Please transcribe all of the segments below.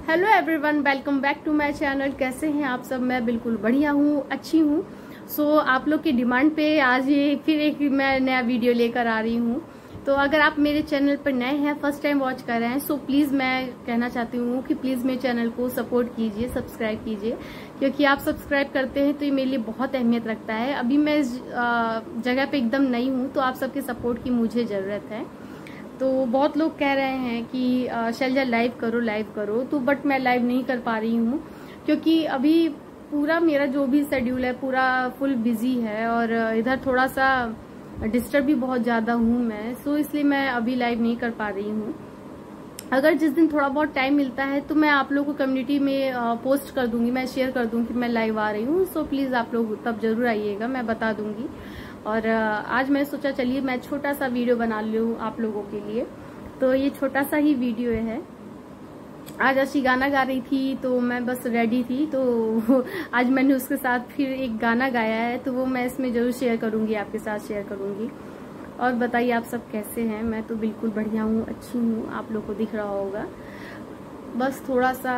Hello everyone, welcome back to my channel. कैसे हैं आप सब? मैं बिल्कुल बढ़िया हूँ, अच्छी हूँ। सो आप लोग की डिमांड पे आज ये फिर एक मैं नया वीडियो लेकर आ रही हूँ। तो अगर आप मेरे चैनल पर नए हैं, फर्स्ट टाइम वॉच कर रहे हैं, सो प्लीज़ मैं कहना चाहती हूँ कि प्लीज़ मेरे चैनल को सपोर्ट कीजिए, सब्सक्राइब कीजिए, क्योंकि आप सब्सक्राइब करते हैं तो ये मेरे लिए बहुत अहमियत रखता है। अभी मैं इस जगह पे एकदम नई हूँ, तो आप सबके सपोर्ट की मुझे ज़रूरत है। तो बहुत लोग कह रहे हैं कि शैलजा लाइव करो, तो बट मैं लाइव नहीं कर पा रही हूँ क्योंकि अभी पूरा मेरा जो भी शेड्यूल है पूरा फुल बिजी है और इधर थोड़ा सा डिस्टर्ब भी बहुत ज़्यादा हूँ मैं। सो इसलिए मैं अभी लाइव नहीं कर पा रही हूँ। अगर जिस दिन थोड़ा बहुत टाइम मिलता है तो मैं आप लोगों को कम्युनिटी में पोस्ट कर दूंगी, मैं शेयर कर दूंगी कि मैं लाइव आ रही हूँ। सो प्लीज़ आप लोग तब जरूर आइएगा, मैं बता दूंगी। और आज मैं सोचा चलिए मैं छोटा सा वीडियो बना लूँ आप लोगों के लिए। तो ये छोटा सा ही वीडियो है। आज अशी गाना गा रही थी तो मैं बस रेडी थी, तो आज मैंने उसके साथ फिर एक गाना गाया है, तो वो मैं इसमें जरूर शेयर करूंगी, आपके साथ शेयर करूंगी। और बताइए आप सब कैसे हैं? मैं तो बिल्कुल बढ़िया हूँ, अच्छी हूँ, आप लोग को दिख रहा होगा। बस थोड़ा सा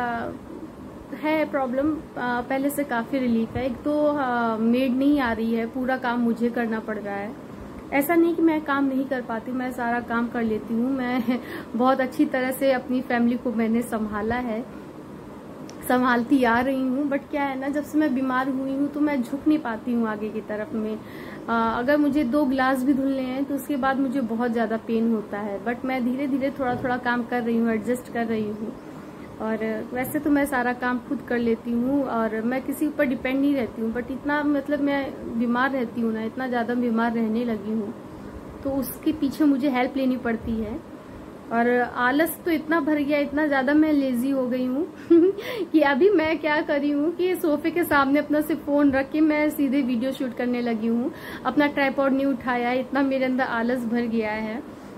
है प्रॉब्लम, पहले से काफ़ी रिलीफ है। एक तो मेड नहीं आ रही है, पूरा काम मुझे करना पड़ रहा है। ऐसा नहीं कि मैं काम नहीं कर पाती, मैं सारा काम कर लेती हूँ। मैं बहुत अच्छी तरह से अपनी फैमिली को मैंने संभाला है, संभालती आ रही हूँ। बट क्या है ना, जब से मैं बीमार हुई हूँ तो मैं झुक नहीं पाती हूँ आगे की तरफ में। अगर मुझे 2 गिलास भी धुलने हैं तो उसके बाद मुझे बहुत ज़्यादा पेन होता है। बट मैं धीरे धीरे थोड़ा थोड़ा काम कर रही हूँ, एडजस्ट कर रही हूँ। और वैसे तो मैं सारा काम खुद कर लेती हूँ और मैं किसी ऊपर डिपेंड नहीं रहती हूँ। बट इतना मतलब मैं बीमार रहती हूँ ना, इतना ज़्यादा बीमार रहने लगी हूँ, तो उसके पीछे मुझे हेल्प लेनी पड़ती है। और आलस तो इतना भर गया, इतना ज़्यादा मैं लेजी हो गई हूँ कि अभी मैं क्या कर रही हूँ कि सोफे के सामने अपना से फ़ोन रख के मैं सीधे वीडियो शूट करने लगी हूँ। अपना ट्राइपॉड नहीं उठाया, इतना मेरे अंदर आलस भर गया है।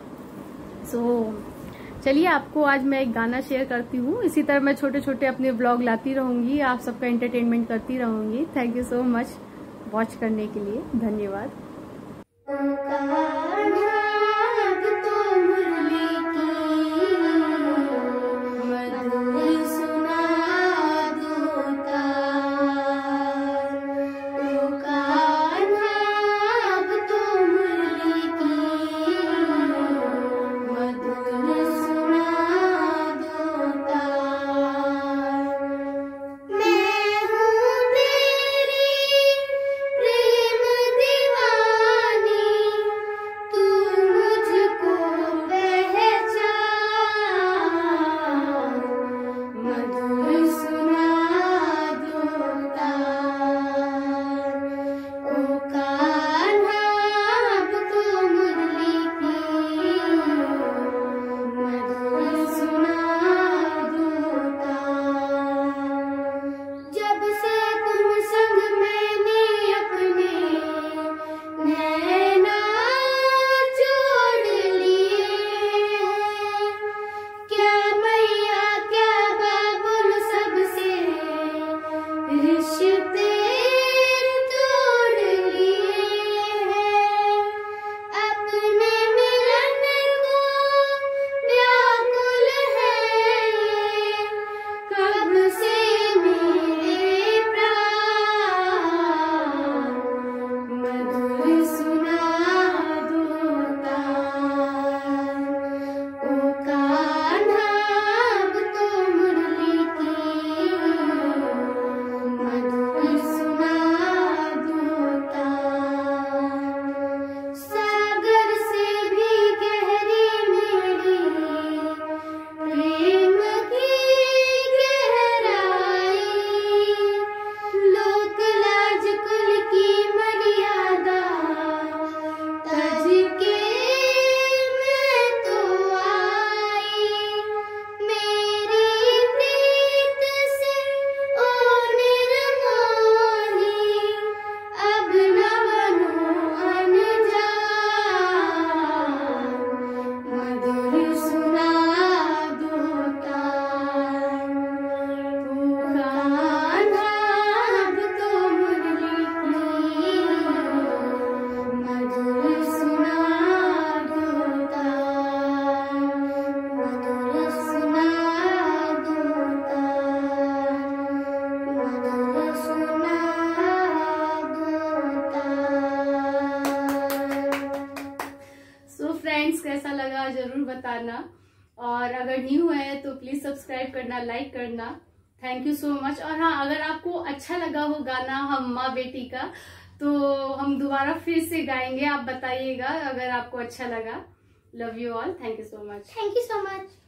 सो चलिए आपको आज मैं एक गाना शेयर करती हूँ। इसी तरह मैं छोटे छोटे अपने व्लॉग लाती रहूंगी, आप सबका एंटरटेनमेंट करती रहूंगी। Thank you so much watch करने के लिए, धन्यवाद। लगा जरूर बताना, और अगर न्यू है तो प्लीज सब्सक्राइब करना, लाइक करना। Thank you so much. और हाँ, अगर आपको अच्छा लगा हो गाना हम माँ बेटी का, तो हम दोबारा फिर से गाएंगे, आप बताइएगा अगर आपको अच्छा लगा। Love you all, thank you so much. Thank you so much.